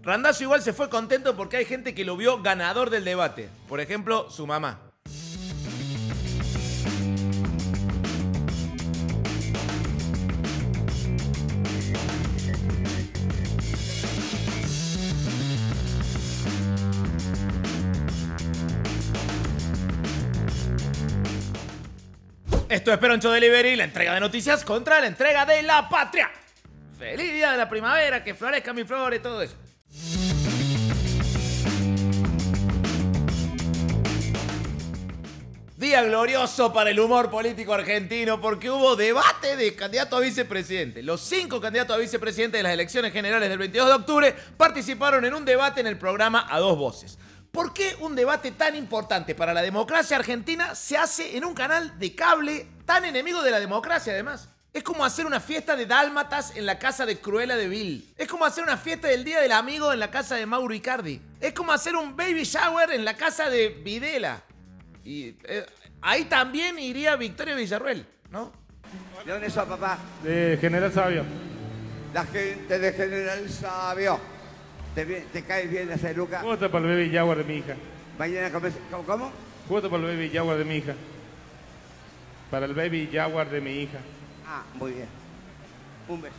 Randazzo igual se fue contento porque hay gente que lo vio ganador del debate. Por ejemplo, su mamá. Esto es Peroncho Delivery, la entrega de noticias contra la entrega de la patria. ¡Feliz día de la primavera! ¡Que florezcan mis flores! Todo eso. Día glorioso para el humor político argentino porque hubo debate de candidato a vicepresidente. Los 5 candidatos a vicepresidente de las elecciones generales del 22 de octubre participaron en un debate en el programa A Dos Voces. ¿Por qué un debate tan importante para la democracia argentina se hace en un canal de cable tan enemigo de la democracia además? Es como hacer una fiesta de dálmatas en la casa de Cruella de Vil. Es como hacer una fiesta del Día del Amigo en la casa de Mauro Icardi. Es como hacer un baby shower en la casa de Videla. Y ahí también iría Victoria Villarruel, ¿no? ¿De dónde sos, papá? De General Sabio. La gente de General Sabio. ¿Te caes bien ese Luca? Voto para el baby jaguar de mi hija. Mañana comes... ¿Cómo? Voto para el baby jaguar de mi hija. Para el baby jaguar de mi hija. Ah, muy bien. Un beso.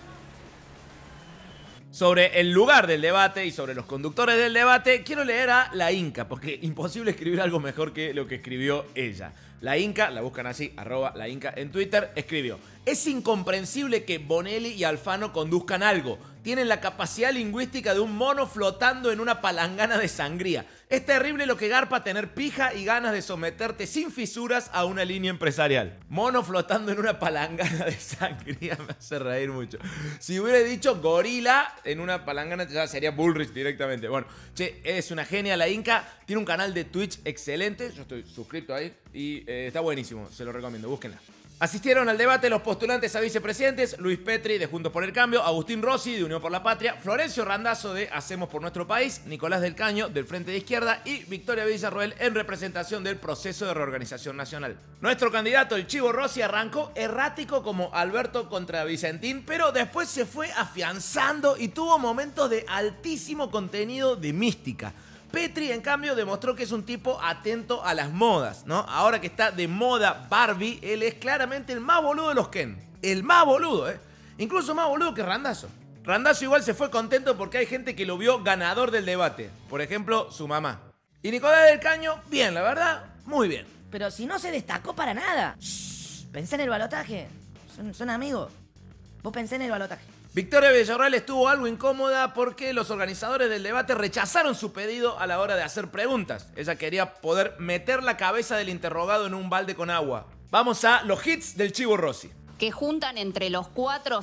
Sobre el lugar del debate y sobre los conductores del debate, quiero leer a La Inca, porque imposible escribir algo mejor que lo que escribió ella. La Inca, la buscan así, @lainca en Twitter, escribió: es incomprensible que Bonelli y Alfano conduzcan algo. Tienen la capacidad lingüística de un mono flotando en una palangana de sangría. Es terrible lo que garpa tener pija y ganas de someterte sin fisuras a una línea empresarial. Mono flotando en una palangana de sangría me hace reír mucho. Si hubiera dicho gorila en una palangana ya sería Bullrich directamente. Bueno, che, es una genia La Inca. Tiene un canal de Twitch excelente. Yo estoy suscrito ahí y está buenísimo. Se lo recomiendo, búsquenla. Asistieron al debate los postulantes a vicepresidentes: Luis Petri de Juntos por el Cambio, Agustín Rossi de Unión por la Patria, Florencio Randazzo de Hacemos por Nuestro País, Nicolás del Caño del Frente de Izquierda y Victoria Villarruel en representación del Proceso de Reorganización Nacional. Nuestro candidato, el Chivo Rossi, arrancó errático como Alberto contra Vicentín, pero después se fue afianzando y tuvo momentos de altísimo contenido de mística. Petri, en cambio, demostró que es un tipo atento a las modas, ¿no? Ahora que está de moda Barbie, él es claramente el más boludo de los Ken. El más boludo, ¿eh? Incluso más boludo que Randazzo. Randazzo igual se fue contento porque hay gente que lo vio ganador del debate. Por ejemplo, su mamá. Y Nicolás del Caño, bien, la verdad, muy bien. Pero si no se destacó para nada. Pensé en el balotaje. Son amigos. Vos pensé en el balotaje. Victoria Villarruel estuvo algo incómoda porque los organizadores del debate rechazaron su pedido a la hora de hacer preguntas. Ella quería poder meter la cabeza del interrogado en un balde con agua. Vamos a los hits del Chivo Rossi. Que juntan entre los 4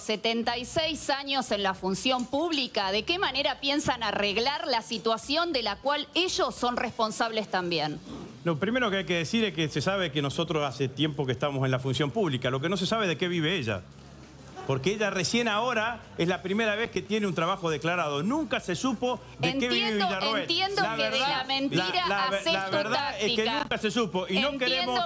76 años en la función pública. ¿De qué manera piensan arreglar la situación de la cual ellos son responsables también? Lo primero que hay que decir es que se sabe que nosotros hace tiempo que estamos en la función pública. Lo que no se sabe es de qué vive ella. Porque ella recién ahora es la primera vez que tiene un trabajo declarado. Nunca se supo de qué vive Villarroel. Entiendo que de la mentira haces tu táctica. La verdad es que nunca se supo. Y no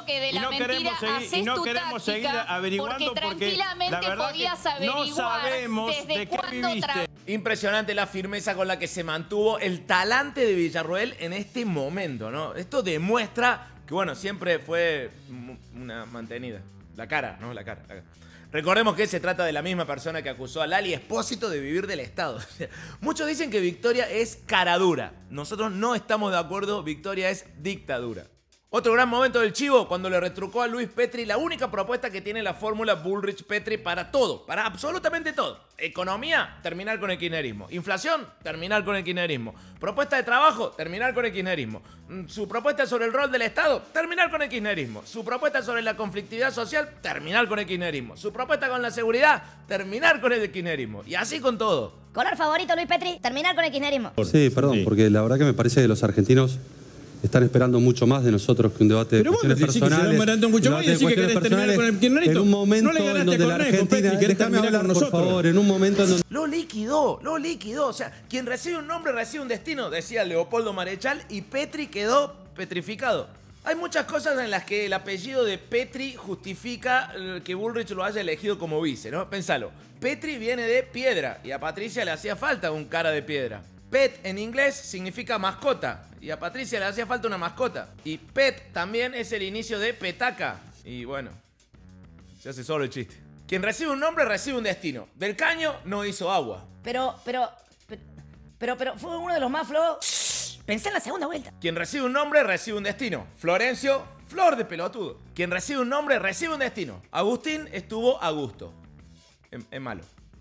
queremos seguir averiguando porque la verdad que no sabemos de qué viviste. Impresionante la firmeza con la que se mantuvo el talante de Villarroel en este momento, ¿no? Esto demuestra que, bueno, siempre fue una mantenida. La cara, ¿no? La cara. Recordemos que se trata de la misma persona que acusó a Lali Espósito de vivir del Estado. Muchos dicen que Victoria es caradura. Nosotros no estamos de acuerdo, Victoria es dictadura. Otro gran momento del Chivo, cuando le retrucó a Luis Petri la única propuesta que tiene la fórmula Bullrich-Petri para todo, para absolutamente todo. Economía, terminar con el kirchnerismo. Inflación, terminar con el kirchnerismo. Propuesta de trabajo, terminar con el kirchnerismo. Su propuesta sobre el rol del Estado, terminar con el kirchnerismo. Su propuesta sobre la conflictividad social, terminar con el kirchnerismo. Su propuesta con la seguridad, terminar con el kirchnerismo. Y así con todo. Color favorito, Luis Petri, terminar con el kirchnerismo. Sí, perdón, porque la verdad que me parece que los argentinos están esperando mucho más de nosotros que un debate de cuestiones personales. En un momento en donde la Argentina... Déjame hablar, por favor, en un momento en donde... Lo liquidó. O sea, quien recibe un nombre recibe un destino, decía Leopoldo Marechal, y Petri quedó petrificado. Hay muchas cosas en las que el apellido de Petri justifica que Bullrich lo haya elegido como vice, ¿no? Pensalo. Petri viene de piedra y a Patricia le hacía falta un cara de piedra. Pet en inglés significa mascota. Y a Patricia le hacía falta una mascota. Y pet también es el inicio de petaca. Y bueno, se hace solo el chiste. Quien recibe un nombre recibe un destino. Del Caño no hizo agua. Pero, fue uno de los más flojos. Pensé en la segunda vuelta. Quien recibe un nombre recibe un destino. Florencio, flor de pelotudo. Quien recibe un nombre recibe un destino. Agustín estuvo a gusto. Es malo.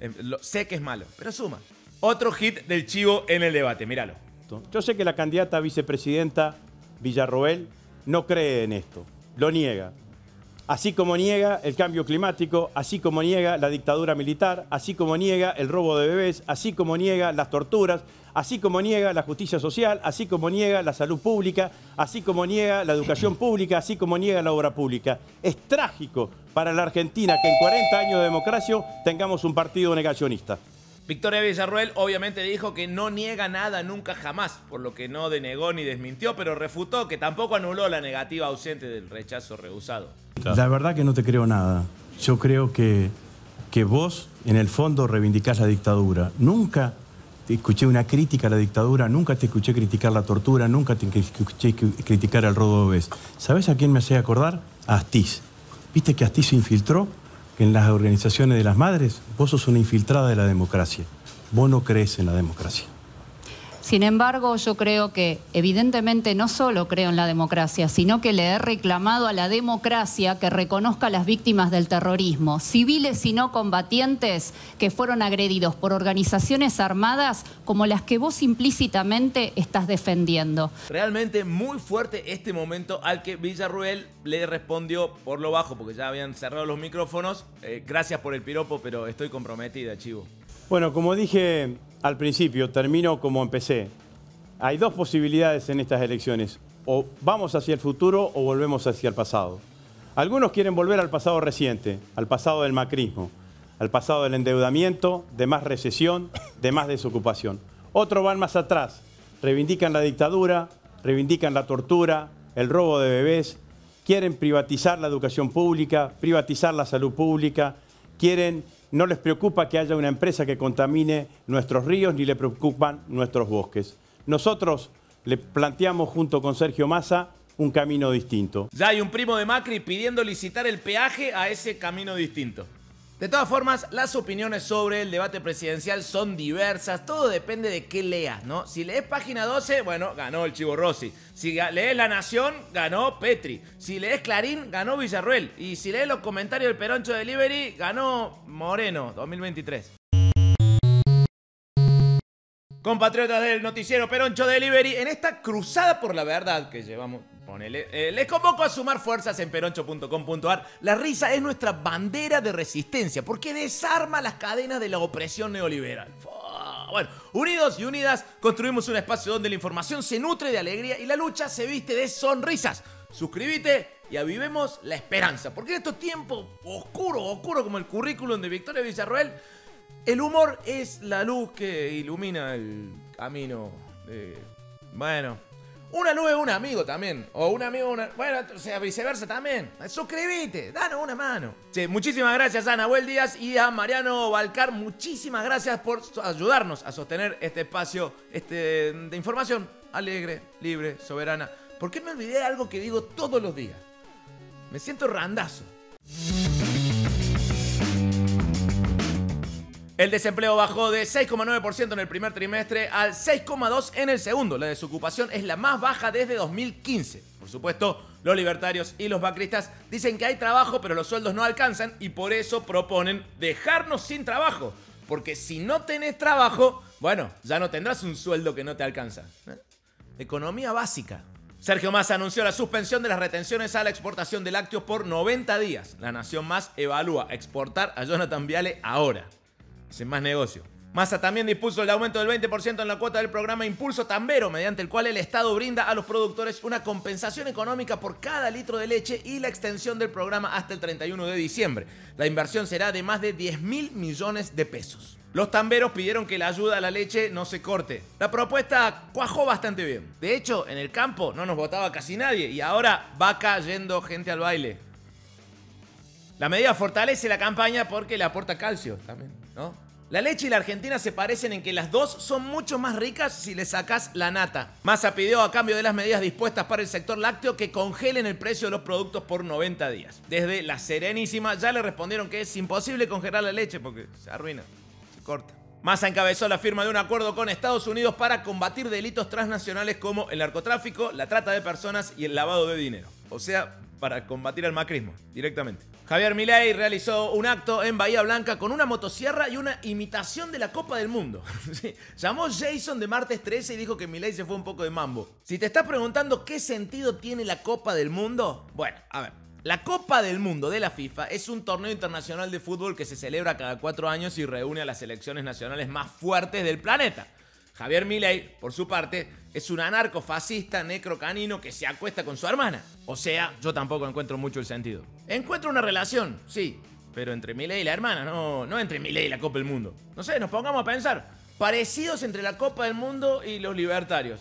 Sé que es malo, pero suma. Otro hit del chivo en el debate, míralo. Yo sé que la candidata a vicepresidenta Villarroel no cree en esto, lo niega. Así como niega el cambio climático, así como niega la dictadura militar, así como niega el robo de bebés, así como niega las torturas, así como niega la justicia social, así como niega la salud pública, así como niega la educación pública, así como niega la obra pública. Es trágico para la Argentina que en 40 años de democracia tengamos un partido negacionista. Victoria Villarroel obviamente dijo que no niega nada nunca jamás, por lo que no denegó ni desmintió, pero refutó que tampoco anuló la negativa ausente del rechazo rehusado. La verdad que no te creo nada. Yo creo que vos, en el fondo, reivindicás la dictadura. Nunca te escuché una crítica a la dictadura, nunca te escuché criticar la tortura, nunca te escuché criticar el robo de bebés. ¿Sabés a quién me hacía acordar? A Astiz. ¿Viste que Astiz se infiltró en las organizaciones de las madres? Vos sos una infiltrada de la democracia. Vos no crees en la democracia. Sin embargo, yo creo que evidentemente no solo creo en la democracia, sino que le he reclamado a la democracia que reconozca a las víctimas del terrorismo, civiles y no combatientes que fueron agredidos por organizaciones armadas como las que vos implícitamente estás defendiendo. Realmente muy fuerte este momento al que Villarroel le respondió por lo bajo, porque ya habían cerrado los micrófonos. Gracias por el piropo, pero estoy comprometida, chivo. Bueno, como dije al principio, termino como empecé. Hay dos posibilidades en estas elecciones. O vamos hacia el futuro o volvemos hacia el pasado. Algunos quieren volver al pasado reciente, al pasado del macrismo, al pasado del endeudamiento, de más recesión, de más desocupación. Otros van más atrás, reivindican la dictadura, reivindican la tortura, el robo de bebés, quieren privatizar la educación pública, privatizar la salud pública, no les preocupa que haya una empresa que contamine nuestros ríos, ni le preocupan nuestros bosques. Nosotros le planteamos junto con Sergio Massa un camino distinto. Ya hay un primo de Macri pidiendo licitar el peaje a ese camino distinto. De todas formas, las opiniones sobre el debate presidencial son diversas. Todo depende de qué leas, ¿no? Si lees Página 12, bueno, ganó el Chivo Rossi. Si lees La Nación, ganó Petri. Si lees Clarín, ganó Villarroel. Y si lees los comentarios del Peroncho Delivery, ganó Moreno 2023. Compatriotas del noticiero Peroncho Delivery, en esta cruzada por la verdad que llevamos, les convoco a sumar fuerzas en peroncho.com.ar. La risa es nuestra bandera de resistencia porque desarma las cadenas de la opresión neoliberal. Bueno, unidos y unidas construimos un espacio donde la información se nutre de alegría y la lucha se viste de sonrisas. Suscríbete y avivemos la esperanza, porque en estos tiempos oscuros como el currículum de Victoria Villarroel, el humor es la luz que ilumina el camino de... Bueno, una luz es un amigo también. O un amigo, bueno, o sea, viceversa también. Suscríbete, danos una mano. Sí, muchísimas gracias a Nahuel Díaz y a Mariano Balcar. Muchísimas gracias por ayudarnos a sostener este espacio de información alegre, libre, soberana. ¿Por qué me olvidé de algo que digo todos los días? Me siento randazo. El desempleo bajó de 6,9% en el primer trimestre al 6,2% en el segundo. La desocupación es la más baja desde 2015. Por supuesto, los libertarios y los macristas dicen que hay trabajo, pero los sueldos no alcanzan y por eso proponen dejarnos sin trabajo. Porque si no tenés trabajo, bueno, ya no tendrás un sueldo que no te alcanza. Economía básica. Sergio Massa anunció la suspensión de las retenciones a la exportación de lácteos por 90 días. La Nación Más evalúa exportar a Jonathan Viale ahora. Sin más negocio. Massa también dispuso el aumento del 20% en la cuota del programa Impulso Tambero, mediante el cual el Estado brinda a los productores una compensación económica por cada litro de leche y la extensión del programa hasta el 31 de diciembre. La inversión será de más de 10.000 millones de pesos. Los tamberos pidieron que la ayuda a la leche no se corte. La propuesta cuajó bastante bien. De hecho, en el campo no nos votaba casi nadie y ahora va cayendo gente al baile. La medida fortalece la campaña porque le aporta calcio también, ¿no? La leche y la Argentina se parecen en que las dos son mucho más ricas si le sacás la nata. Massa pidió a cambio de las medidas dispuestas para el sector lácteo que congelen el precio de los productos por 90 días. Desde La Serenísima ya le respondieron que es imposible congelar la leche porque se arruina, se corta. Massa encabezó la firma de un acuerdo con Estados Unidos para combatir delitos transnacionales como el narcotráfico, la trata de personas y el lavado de dinero. O sea, para combatir al macrismo, directamente. Javier Milei realizó un acto en Bahía Blanca con una motosierra y una imitación de la Copa del Mundo. Llamó Jason de Martes 13 y dijo que Milei se fue un poco de mambo. Si te estás preguntando qué sentido tiene la Copa del Mundo, bueno, a ver. La Copa del Mundo de la FIFA es un torneo internacional de fútbol que se celebra cada 4 años y reúne a las selecciones nacionales más fuertes del planeta. Javier Milei, por su parte, es un anarcofascista necrocanino que se acuesta con su hermana. O sea, yo tampoco encuentro mucho el sentido. Encuentro una relación, sí, pero entre Milei y la hermana, no entre Milei y la Copa del Mundo. No sé, nos pongamos a pensar. Parecidos entre la Copa del Mundo y los libertarios.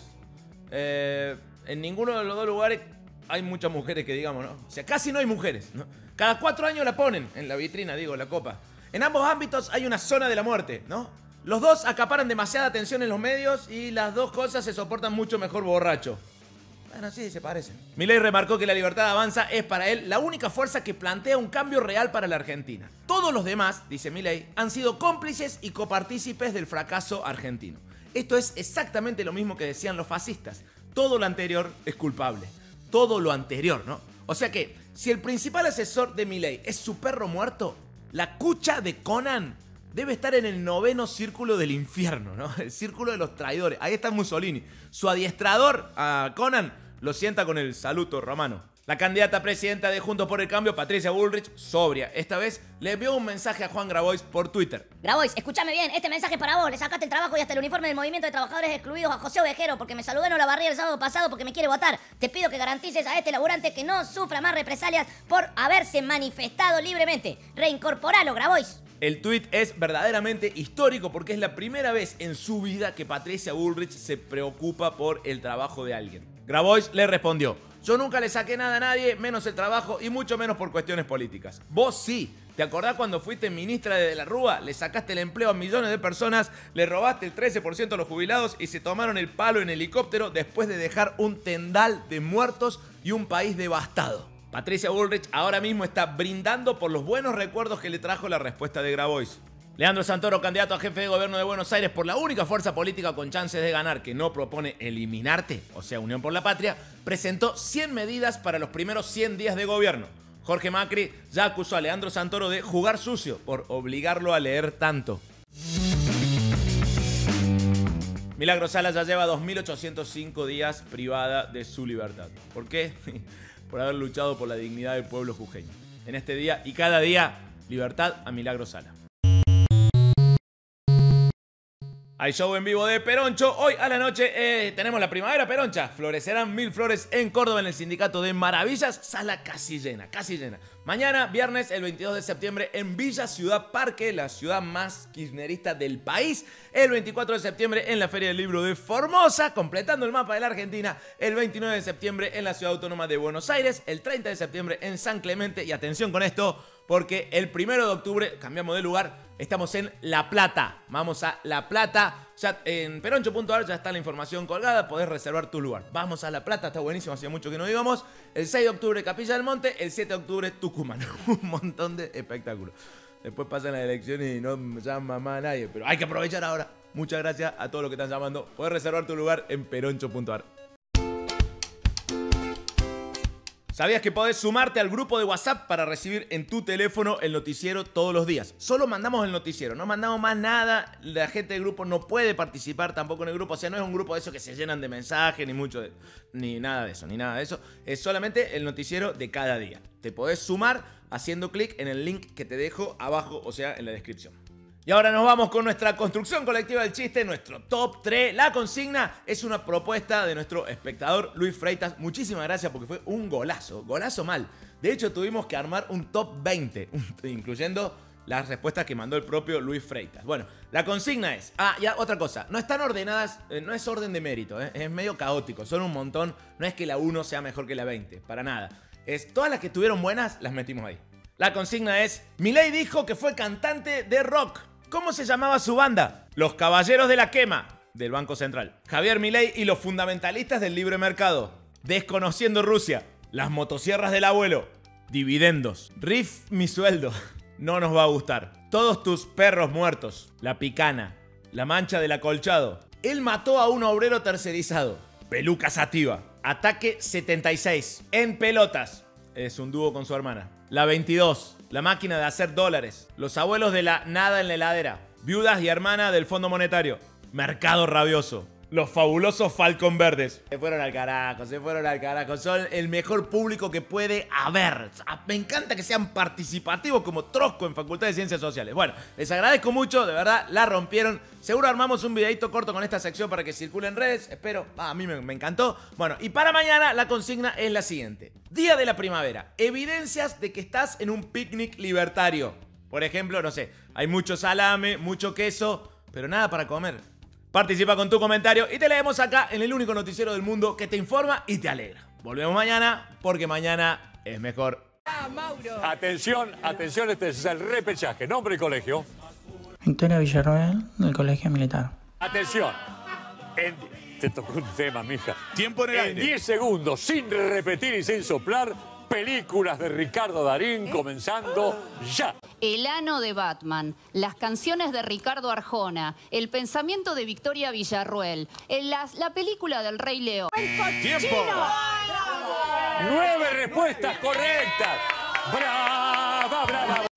En ninguno de los dos lugares hay muchas mujeres que digamos, ¿no? O sea, casi no hay mujeres, ¿no? Cada 4 años la ponen en la vitrina, digo, la copa. En ambos ámbitos hay una zona de la muerte, ¿no? Los dos acaparan demasiada atención en los medios y las dos cosas se soportan mucho mejor borracho. Bueno, sí, se parecen. Milei remarcó que la Libertad Avanza es para él la única fuerza que plantea un cambio real para la Argentina. Todos los demás, dice Milei, han sido cómplices y copartícipes del fracaso argentino. Esto es exactamente lo mismo que decían los fascistas. Todo lo anterior es culpable. Todo lo anterior, ¿no? O sea que, si el principal asesor de Milei es su perro muerto, la cucha de Conan debe estar en el 9º círculo del infierno, ¿no? El círculo de los traidores. Ahí está Mussolini. Su adiestrador, a Conan, lo sienta con el saluto romano. La candidata a presidenta de Juntos por el Cambio, Patricia Bullrich, sobria, esta vez le envió un mensaje a Juan Grabois por Twitter. Grabois, escúchame bien, este mensaje es para vos. Le sacaste el trabajo y hasta el uniforme del Movimiento de Trabajadores Excluidos a José Ovejero porque me saludó en Olavarría el sábado pasado porque me quiere votar. Te pido que garantices a este laburante que no sufra más represalias por haberse manifestado libremente. Reincorporalo, Grabois. El tuit es verdaderamente histórico porque es la primera vez en su vida que Patricia Bullrich se preocupa por el trabajo de alguien. Grabois le respondió: yo nunca le saqué nada a nadie, menos el trabajo y mucho menos por cuestiones políticas. Vos sí. ¿Te acordás cuando fuiste ministra de la Rúa? Le sacaste el empleo a millones de personas, le robaste el 13% a los jubilados y se tomaron el palo en helicóptero después de dejar un tendal de muertos y un país devastado. Patricia Bullrich ahora mismo está brindando por los buenos recuerdos que le trajo la respuesta de Grabois. Leandro Santoro, candidato a jefe de gobierno de Buenos Aires por la única fuerza política con chances de ganar que no propone eliminarte, o sea, Unión por la Patria, presentó 100 medidas para los primeros 100 días de gobierno. Jorge Macri ya acusó a Leandro Santoro de jugar sucio por obligarlo a leer tanto. Milagro Sala ya lleva 2.805 días privada de su libertad. ¿Por qué? Por haber luchado por la dignidad del pueblo jujeño. En este día y cada día, libertad a Milagro Sala. Hay show en vivo de Peroncho. Hoy a la noche tenemos la primavera peroncha. Florecerán 1000 flores en Córdoba en el Sindicato de Maravillas. Sala casi llena, casi llena. Mañana, viernes, el 22 de septiembre, en Villa Ciudad Parque, la ciudad más kirchnerista del país. El 24 de septiembre, en la Feria del Libro de Formosa, completando el mapa de la Argentina. El 29 de septiembre, en la Ciudad Autónoma de Buenos Aires. El 30 de septiembre, en San Clemente. Y atención con esto, porque el 1 de octubre, cambiamos de lugar, estamos en La Plata. Vamos a La Plata. Ya en peroncho.ar ya está la información colgada, podés reservar tu lugar. Vamos a La Plata, está buenísimo, hacía mucho que no íbamos. El 6 de octubre Capilla del Monte, el 7 de octubre Tucumán. Un montón de espectáculos. Después pasan las elecciones y no llama más a nadie, pero hay que aprovechar ahora. Muchas gracias a todos los que están llamando. Podés reservar tu lugar en peroncho.ar. ¿Sabías que podés sumarte al grupo de WhatsApp para recibir en tu teléfono el noticiero todos los días? Solo mandamos el noticiero, no mandamos más nada. La gente del grupo no puede participar tampoco en el grupo. O sea, no es un grupo de esos que se llenan de mensajes, ni nada de eso. Es solamente el noticiero de cada día. Te podés sumar haciendo clic en el link que te dejo abajo, o sea, en la descripción. Y ahora nos vamos con nuestra construcción colectiva del chiste, nuestro top 3. La consigna es una propuesta de nuestro espectador Luis Freitas. Muchísimas gracias porque fue un golazo mal. De hecho, tuvimos que armar un top 20, incluyendo las respuestas que mandó el propio Luis Freitas. Bueno, la consigna es... ya otra cosa, no están ordenadas, no es orden de mérito, es medio caótico, son un montón. No es que la 1 sea mejor que la 20, para nada. Todas las que estuvieron buenas las metimos ahí. La consigna es: Milei dijo que fue cantante de rock. ¿Cómo se llamaba su banda? Los Caballeros de la Quema, del Banco Central. Javier Milei y los fundamentalistas del libre mercado. Desconociendo Rusia. Las motosierras del abuelo. Dividendos. Riff mi sueldo. No nos va a gustar. Todos tus perros muertos. La Picana. La Mancha del Acolchado. Él mató a un obrero tercerizado. Peluca Sativa. Ataque 76. En pelotas. Es un dúo con su hermana. La 22. La máquina de hacer dólares. Los abuelos de la nada en la heladera. Viudas y hermana del Fondo Monetario. Mercado rabioso. Los fabulosos Falcon Verdes. Se fueron al carajo, se fueron al carajo. Son el mejor público que puede haber. Me encanta que sean participativos como Trosco en Facultad de Ciencias Sociales. Bueno, les agradezco mucho, de verdad, la rompieron. Seguro armamos un videito corto con esta sección para que circule en redes. Espero, a mí me encantó. Bueno, y para mañana la consigna es la siguiente. Día de la primavera. Evidencias de que estás en un picnic libertario. Por ejemplo, no sé, hay mucho salame, mucho queso, pero nada para comer. Participa con tu comentario y te leemos acá en el único noticiero del mundo que te informa y te alegra. Volvemos mañana porque mañana es mejor. Atención, atención, este es el repechaje. Nombre y colegio. Victoria Villarroel, del Colegio Militar. Atención. Te tocó un tema, mija. Tiempo en el aire. En 10 segundos, sin repetir y sin soplar, películas de Ricardo Darín comenzando ya. El ano de Batman, las canciones de Ricardo Arjona, el pensamiento de Victoria Villarroel, la película del Rey León. ¡Tiempo! 9 respuestas correctas. ¡Brava, brava!